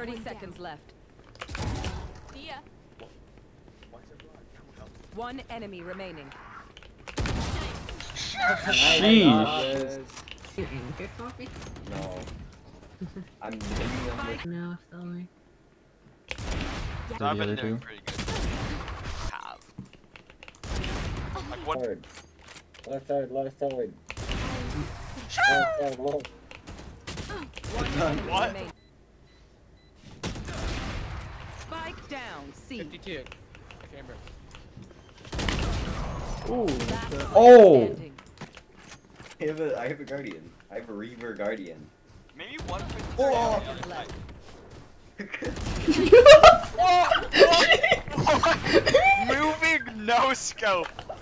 30 seconds left. See ya. One enemy remaining. Sheesh. You aim good coffee? No. I'm living on this. No, sorry. So I've been other doing two? pretty good. Have. Like what? Third. Left side, left side. Left side, left. One enemy What? remaining. Spike down. C. 52. Chamber. Ooh. Last player Oh! standing. I have a guardian. I have a Reaver guardian. Maybe one for Oh! Seconds left. Moving no scope.